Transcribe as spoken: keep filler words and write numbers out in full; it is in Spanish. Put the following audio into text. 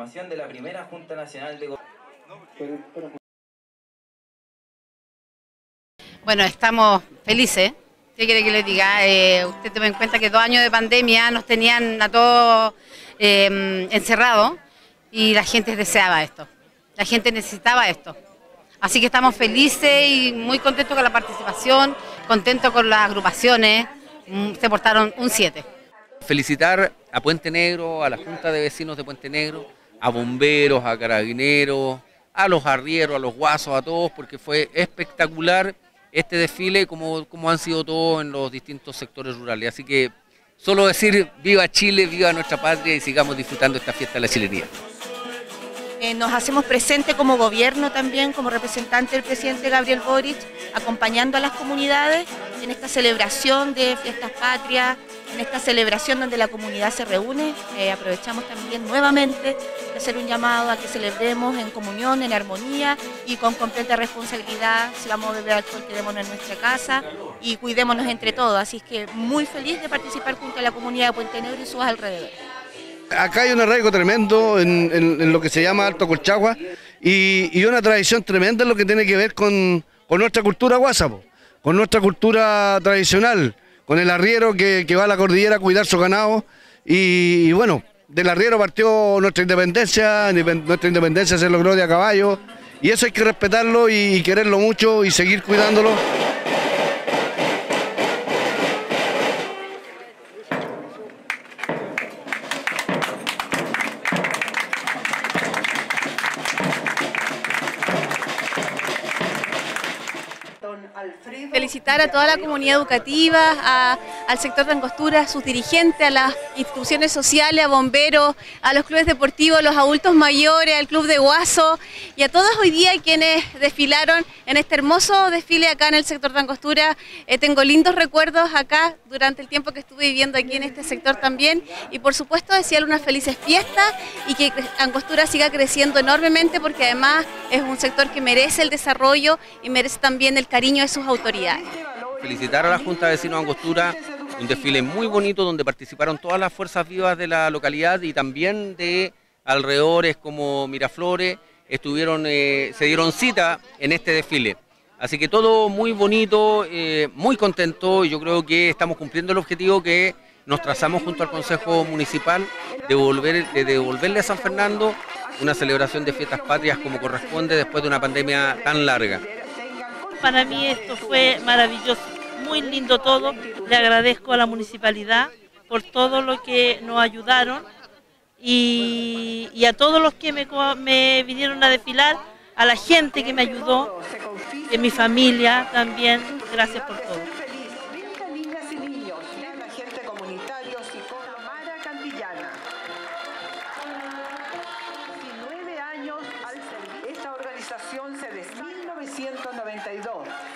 conformación de la primera Junta Nacional de Gobierno. Bueno, estamos felices. ¿Qué quiere que les diga? Eh, usted tome en cuenta que dos años de pandemia nos tenían a todos eh, encerrados y la gente deseaba esto. La gente necesitaba esto. Así que estamos felices y muy contentos con la participación, contentos con las agrupaciones. Se portaron un siete. Felicitar a Puente Negro, a la Junta de Vecinos de Puente Negro, a bomberos, a carabineros, a los arrieros, a los guasos, a todos, porque fue espectacular este desfile como, como han sido todos en los distintos sectores rurales. Así que solo decir viva Chile, viva nuestra patria y sigamos disfrutando esta fiesta de la chilenía. Eh, nos hacemos presente como gobierno también, como representante del presidente Gabriel Boric, acompañando a las comunidades en esta celebración de fiestas patrias, en esta celebración donde la comunidad se reúne. Eh, aprovechamos también nuevamente de hacer un llamado a que celebremos en comunión, en armonía y con completa responsabilidad. Si vamos a beber alcohol, quedémonos en nuestra casa y cuidémonos entre todos. Así que muy feliz de participar junto a la comunidad de Puente Negro y sus alrededores. Acá hay un arraigo tremendo en, en, en lo que se llama Alto Colchagua y, y una tradición tremenda en lo que tiene que ver con, con nuestra cultura guasa, po, con nuestra cultura tradicional, con el arriero que, que va a la cordillera a cuidar su ganado y, y bueno, del arriero partió nuestra independencia, nuestra independencia se logró de a caballo y eso hay que respetarlo y, y quererlo mucho y seguir cuidándolo. Felicitar a toda la comunidad educativa, a, al sector de Angostura, a sus dirigentes, a las instituciones sociales, a bomberos, a los clubes deportivos, a los adultos mayores, al club de Guaso y a todos hoy día quienes desfilaron en este hermoso desfile acá en el sector de Angostura. Eh, tengo lindos recuerdos acá durante el tiempo que estuve viviendo aquí en este sector también y por supuesto desearle unas felices fiestas y que Angostura siga creciendo enormemente porque además es un sector que merece el desarrollo y merece también el cariño de sus autoridades. Felicitar a la Junta de Vecinos de Angostura, un desfile muy bonito donde participaron todas las fuerzas vivas de la localidad y también de alrededores como Miraflores, estuvieron, eh, se dieron cita en este desfile. Así que todo muy bonito, eh, muy contento y yo creo que estamos cumpliendo el objetivo que nos trazamos junto al Consejo Municipal de, volver, de devolverle a San Fernando una celebración de fiestas patrias como corresponde después de una pandemia tan larga. Para mí esto fue maravilloso, muy lindo todo. Le agradezco a la municipalidad por todo lo que nos ayudaron y, y a todos los que me, me vinieron a desfilar, a la gente que me ayudó, a mi familia también, gracias por todo. Niñas y niños, agente comunitario, psicóloga Mara Cantillana. diecinueve años al servicio. Esta organización se desde mil novecientos noventa y dos.